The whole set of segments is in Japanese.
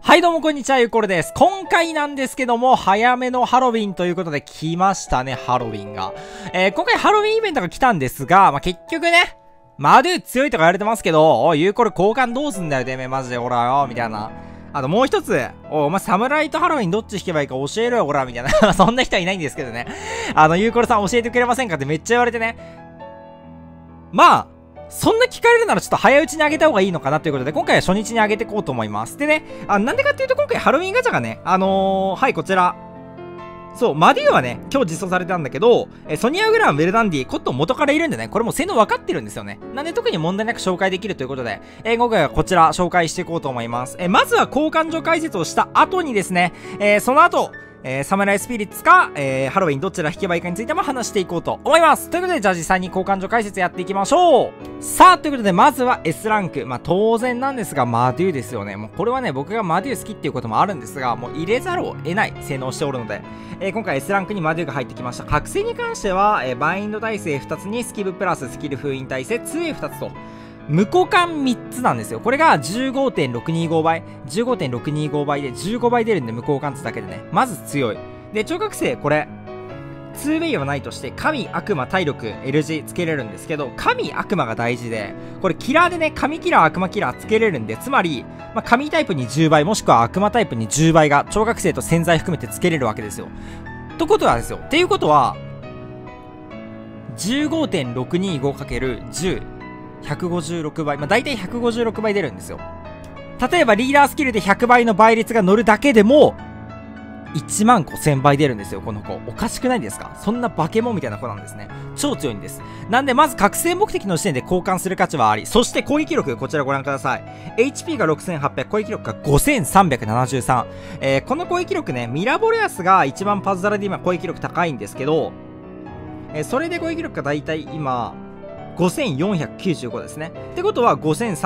はいどうもこんにちは、ゆうころです。今回なんですけども、早めのハロウィンということで来ましたね、ハロウィンが。今回ハロウィンイベントが来たんですが、結局ね、マドゥ強いとか言われてますけど、おい、ゆうころ交換どうすんだよ、てめえ、マジで、ほらよ、みたいな。あともう一つ、お前、サムライとハロウィンどっち引けばいいか教えろよ、ほら、みたいな。そんな人はいないんですけどね。ゆうころさん教えてくれませんかってめっちゃ言われてね。そんな聞かれるならちょっと早いうちに上げた方がいいのかなということで、今回は初日に上げていこうと思います。でね、なんでかっていうと今回ハロウィンガチャがね、はい、こちら。そう、マデューはね、今日実装されたんだけど、ソニアグラム、ウェルダンディ、コットン元からいるんでね、これもう性能分かってるんですよね。なんで特に問題なく紹介できるということで、今回はこちら紹介していこうと思います。まずは交換所解説をした後にですね、その後、サムライスピリッツか、ハロウィンどちら引けばいいかについても話していこうと思います。ということで、じゃあ実際に交換所解説やっていきましょう。さあ、ということで、まずは S ランク。当然なんですが、マデューですよね。もうこれはね、僕がマデュー好きっていうこともあるんですが、もう入れざるを得ない性能をしておるので、今回 S ランクにマデューが入ってきました。覚醒に関しては、バインド耐性2つにスキブプラススキル封印耐性 2A2 つと、無交換3つなんですよ。これが 15.625 倍。15.625 倍で15倍出るんで無交換つだけでね。まず強い。で、超覚醒、これ、2way はないとして、神、悪魔、体力、L 字つけれるんですけど、神、悪魔が大事で、これキラーでね、神キラー、悪魔キラーつけれるんで、つまり、神タイプに10倍、もしくは悪魔タイプに10倍が、超覚醒と潜在含めてつけれるわけですよ。とことはですよ。っていうことは、15.625×10。156倍。大体156倍出るんですよ。例えばリーダースキルで100倍の倍率が乗るだけでも、15000倍出るんですよ、この子。おかしくないですか？そんな化け物みたいな子なんですね。超強いんです。なんで、まず覚醒目的の時点で交換する価値はあり。そして攻撃力、こちらご覧ください。HP が6800、攻撃力が5373。この攻撃力ね、ミラボレアスが一番パズドラで今攻撃力高いんですけど、それで攻撃力がだいたい今、5495ですね。ってことは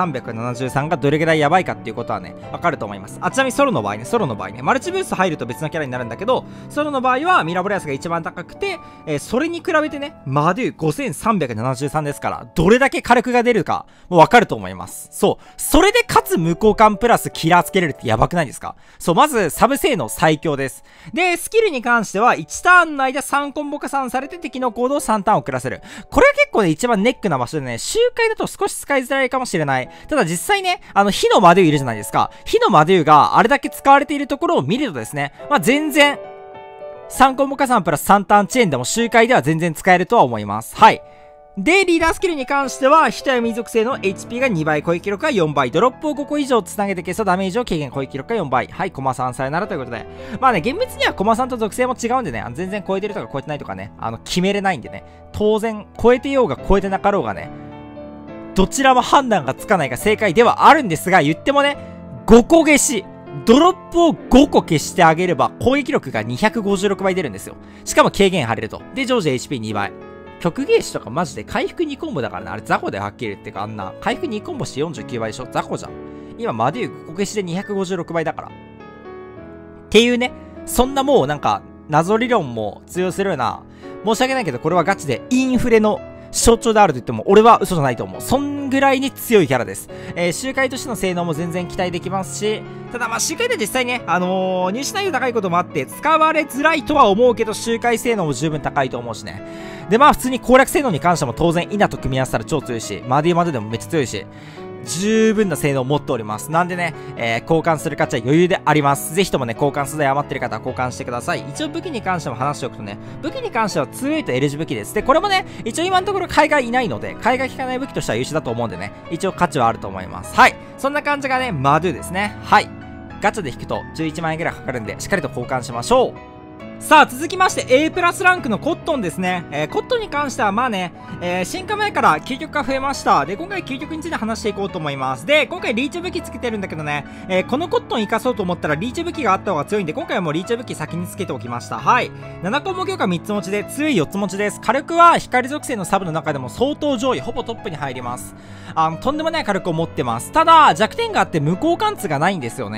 5373がどれぐらいやばいかっていうことはね、わかると思います。ちなみにソロの場合ね、マルチブースト入ると別のキャラになるんだけど、ソロの場合はミラボレアスが一番高くて、それに比べてね、マデュー5373ですから、どれだけ火力が出るか、もうわかると思います。そう。それでかつ無交換プラスキラーつけれるってやばくないですか？そう、まずサブ性能最強です。で、スキルに関しては1ターンの間3コンボ加算されて敵の行動を3ターン遅らせる。これは結構ね、一番ネックな場所でね、周回だと少し使いづらいかもしれない。ただ実際ね、火のマデューいるじゃないですか。火のマデューがあれだけ使われているところを見るとですね、全然、3コンボ加算プラス3ターンチェーンでも周回では全然使えるとは思います。はい。で、リーダースキルに関しては、人や民族性の HP が2倍、攻撃力が4倍、ドロップを5個以上つなげて消すとダメージを軽減、攻撃力が4倍。はい、コマさんさよならということで。厳密にはコマさんと属性も違うんでね、全然超えてるとか超えてないとかね、決めれないんでね、当然、超えてようが超えてなかろうがね、どちらも判断がつかないが正解ではあるんですが、言ってもね、5個消し。ドロップを5個消してあげれば、攻撃力が256倍出るんですよ。しかも軽減貼れると。で、常時 HP2 倍。極芸師とかマジで回復2コンボだからね。あれ雑魚ではっきり言ってか、あんな。回復2コンボして49倍でしょ？雑魚じゃん。今、マデュー5個消しで256倍だから。っていうね、そんなもうなんか、謎理論も通用するような、申し訳ないけど、これはガチでインフレの象徴であると言っても、俺は嘘じゃないと思う。そんぐらいに強いキャラです。周回としての性能も全然期待できますし、ただ周回で実際ね、入手難易度高いこともあって、使われづらいとは思うけど、周回性能も十分高いと思うしね。で、普通に攻略性能に関しても当然、イナと組み合わせたら超強いし、マデューでもめっちゃ強いし、十分な性能を持っております。なんでね、交換する価値は余裕であります。ぜひともね、交換素材余ってる方は交換してください。一応武器に関しても話しておくとね、武器に関しては 2A と L 字武器です。で、これもね、一応今のところ海外いないので、海外効かない武器としては優秀だと思うんでね、一応価値はあると思います。はい。そんな感じがね、マドゥですね。はい。ガチャで引くと11万円ぐらいかかるんで、しっかりと交換しましょう。さあ、続きまして A プラスランクのコットンですね。コットンに関しては進化前から究極が増えました。で、今回究極について話していこうと思います。で、今回リーチ武器つけてるんだけどね、このコットン活かそうと思ったらリーチ武器があった方が強いんで、今回はもうリーチ武器先につけておきました。はい。7コンボ強化3つ持ちで、強い4つ持ちです。火力は光属性のサブの中でも相当上位、ほぼトップに入ります。とんでもない火力を持ってます。ただ、弱点があって無交換値がないんですよね。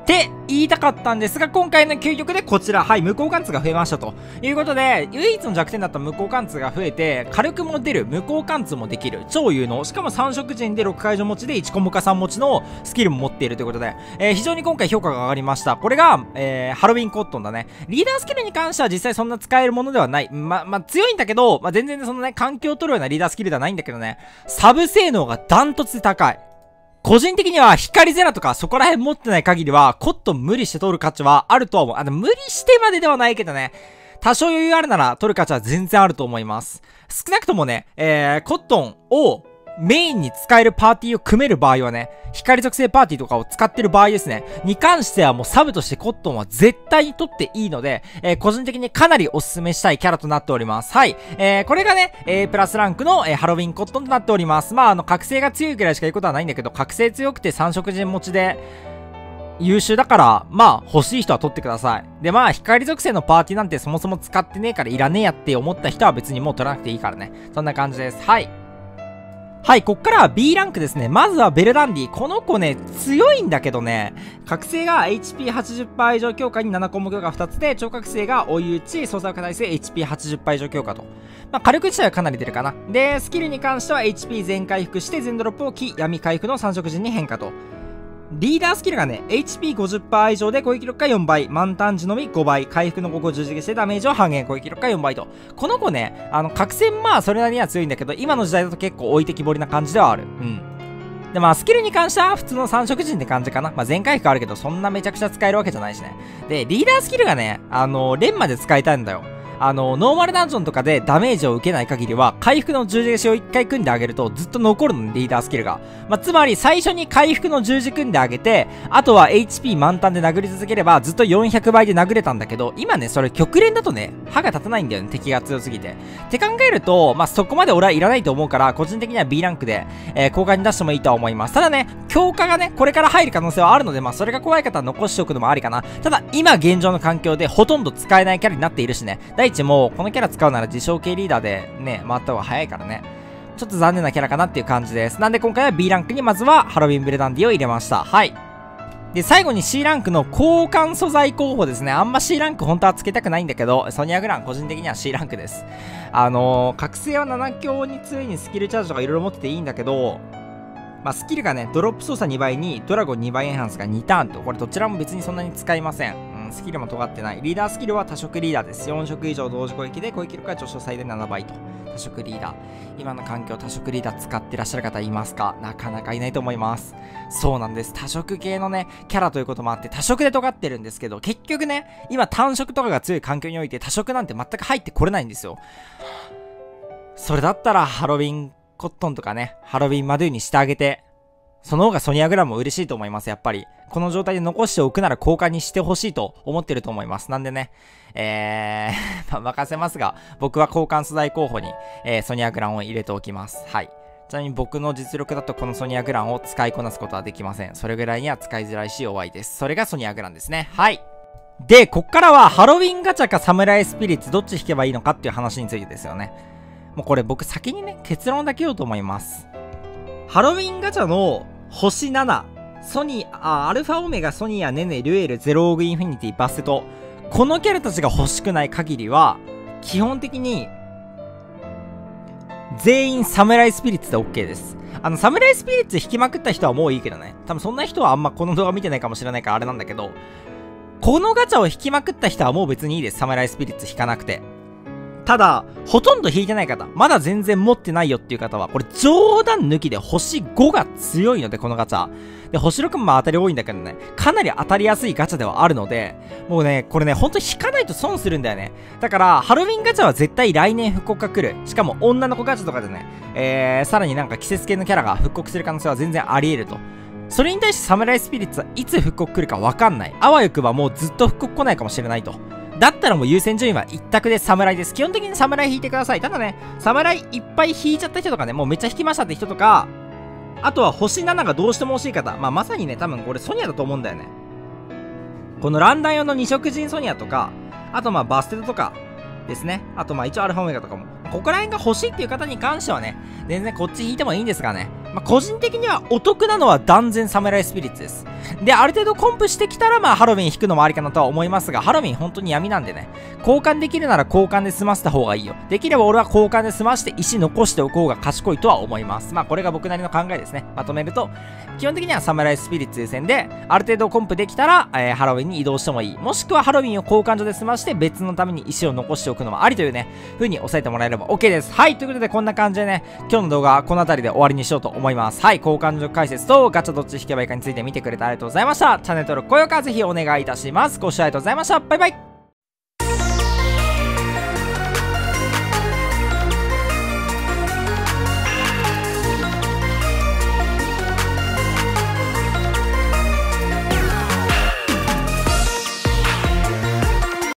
って言いたかったんですが、今回の究極でこちら、はい、無効貫通が増えましたということで、唯一の弱点だった無効貫通が増えて、火力も出る、無効貫通もできる、超有能、しかも3色陣で6解除持ちで1コム化3持ちのスキルも持っているということで、非常に今回評価が上がりました。これが、ハロウィンコットンだね。リーダースキルに関しては実際そんな使えるものではない。強いんだけど、全然そのね、環境を取るようなリーダースキルではないんだけどね、サブ性能がダントツで高い。個人的には光ゼラとかそこら辺持ってない限りはコットン無理して取る価値はあるとは思う。無理してまでではないけどね。多少余裕あるなら取る価値は全然あると思います。少なくともね、コットンをメインに使えるパーティーを組める場合はね、光属性パーティーとかを使ってる場合ですね、に関してはもうサブとしてコットンは絶対に取っていいので、個人的にかなりお勧めしたいキャラとなっております。はい。これがね、A プラスランクの、ハロウィンコットンとなっております。覚醒が強いくらいしか言うことはないんだけど、覚醒強くて3色陣持ちで、優秀だから、欲しい人は取ってください。で、光属性のパーティーなんてそもそも使ってねえからいらねえやって思った人は別にもう取らなくていいからね。そんな感じです。はい。はい、こっからは B ランクですね。まずはベルダンディ。この子ね、強いんだけどね、覚醒が HP80% 以上強化に7項目が2つで、超覚醒が追い打ち、操作耐性 HP80% 以上強化と。火力自体はかなり出るかな。で、スキルに関しては HP 全回復して全ドロップを木、闇回復の3色陣に変化と。リーダースキルがね、HP50% 以上で攻撃力が4倍、満タン時のみ5倍、回復の5個十字消してダメージを半減、攻撃力が4倍と。この子ね、覚醒それなりには強いんだけど、今の時代だと結構置いてきぼりな感じではある。で、スキルに関しては普通の3色陣って感じかな。全回復あるけど、そんなめちゃくちゃ使えるわけじゃないしね。で、リーダースキルがね、連まで使いたいんだよ。ノーマルダンジョンとかでダメージを受けない限りは、回復の十字消しを1回組んであげるとずっと残るのね、リーダースキルが。つまり最初に回復の十字組んであげて、あとは HP 満タンで殴り続ければずっと400倍で殴れたんだけど、今ね、それ極連だとね、歯が立たないんだよね、敵が強すぎて。って考えると、そこまで俺はいらないと思うから、個人的には B ランクで、交換に出してもいいとは思います。ただね、強化がね、これから入る可能性はあるので、それが怖い方は残しておくのもありかな。ただ、今現状の環境でほとんど使えないキャラになっているしね。第一もう、このキャラ使うなら自称系リーダーでね、回った方が早いからね。ちょっと残念なキャラかなっていう感じです。なんで今回は B ランクにまずはハロウィンブレダンディを入れました。はい。で、最後に C ランクの交換素材候補ですね。あんま C ランク本当はつけたくないんだけど、ソニアグラン個人的には C ランクです。覚醒は7強に強いにスキルチャージとかいろいろ持ってていいんだけど、スキルがね、ドロップ操作2倍にドラゴン2倍エンハンスが2ターンと、これどちらも別にそんなに使いません。スキルも尖ってない。リーダースキルは多色リーダーです。4色以上同時攻撃で攻撃力が上昇最大7倍と。多色リーダー。今の環境多色リーダー使ってらっしゃる方いますか？なかなかいないと思います。そうなんです。多色系のね、キャラということもあって多色で尖ってるんですけど、結局ね、今単色とかが強い環境において多色なんて全く入ってこれないんですよ。それだったらハロウィンコットンとかね、ハロウィンマドゥにしてあげて、その方がソニアグラムも嬉しいと思います、やっぱり。この状態で残しておくなら交換にしてほしいと思ってると思います。なんでね、任せますが、僕は交換素材候補に、ソニアグランを入れておきます。はい。ちなみに僕の実力だとこのソニアグランを使いこなすことはできません。それぐらいには使いづらいし弱いです。それがソニアグランですね。はい。で、こっからはハロウィンガチャかサムライスピリッツどっち引けばいいのかっていう話についてですよね。もうこれ僕先にね、結論だけ言おうと思います。ハロウィンガチャの星7、アルファオメガ、ソニア、ネネ、リュエル、ゼロオーグインフィニティ、バステト。このキャラたちが欲しくない限りは、基本的に、全員サムライスピリッツで OK です。サムライスピリッツ引きまくった人はもういいけどね。多分そんな人はあんまこの動画見てないかもしれないからあれなんだけど、このガチャを引きまくった人はもう別にいいです。サムライスピリッツ引かなくて。ただ、ほとんど引いてない方、まだ全然持ってないよっていう方は、これ冗談抜きで星5が強いので、このガチャ。で、星6も当たり多いんだけどね、かなり当たりやすいガチャではあるので、もうね、これね、ほんと引かないと損するんだよね。だから、ハロウィンガチャは絶対来年復刻が来る。しかも女の子ガチャとかでね、さらになんか季節系のキャラが復刻する可能性は全然あり得ると。それに対してサムライスピリッツはいつ復刻来るかわかんない。あわよくばもうずっと復刻来ないかもしれないと。だったらもう優先順位は一択で侍です。基本的に侍引いてください。ただね、侍いっぱい引いちゃった人とかね、もうめっちゃ引きましたって人とか、あとは星7がどうしても欲しい方、まさにね、多分これソニアだと思うんだよね。このランダン用の2色陣ソニアとか、あとバステトとかですね。あと一応アルファオメガとかも。ここら辺が欲しいっていう方に関してはね、全然こっち引いてもいいんですがね。 まあ、個人的にはお得なのは断然サムライスピリッツです。で、ある程度コンプしてきたら、まあ、ハロウィン引くのもありかなとは思いますが、ハロウィン本当に闇なんでね、交換できるなら交換で済ませた方がいいよ。できれば俺は交換で済まして石残しておこうが賢いとは思います。まあ、これが僕なりの考えですね。まとめると、基本的にはサムライスピリッツ優先で、ある程度コンプできたら、ハロウィンに移動してもいい。もしくはハロウィンを交換所で済まして別のために石を残しておくのもありというね、風に押さえてもらえれば OK です。はい、ということでこんな感じでね、今日の動画はこの辺りで終わりにしようと思います。はい、交換所解説とガチャどっち引けばいいかについて見てくれてありがとうございました。チャンネル登録、高評価ぜひお願いいたします。ご視聴ありがとうございました。バイバイ。